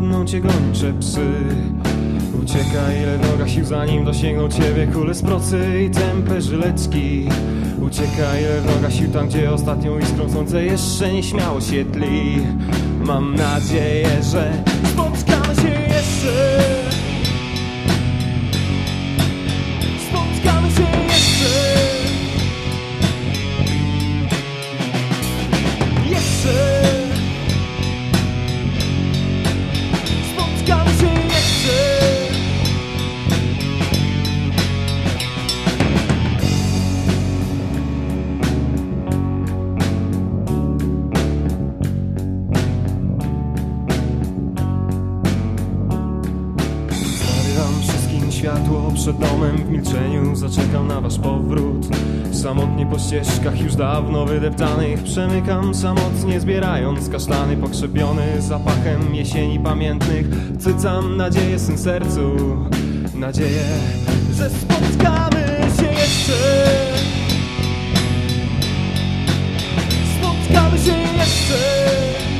kradną cię gończe psy. Uciekaj, ile droga sił, zanim dosięgną ciebie kule z procy i tępe żyletki. Uciekaj, ile droga sił, tam gdzie ostatnią iskrą słońce jeszcze nieśmiało się tli. Mam nadzieję, że spotkamy się jeszcze. Spotkamy się jeszcze. Jeszcze. Spotkamy się jeszcze. Światło przed domem, w milczeniu zaczekam na wasz powrót. Samotnie po ścieżkach już dawno wydeptanych przemykam samotnie, zbierając kasztany pokrzepiony zapachem jesieni pamiętnych. Cycam nadzieję w swym sercu, nadzieję, że spotkamy się jeszcze. Spotkamy się jeszcze.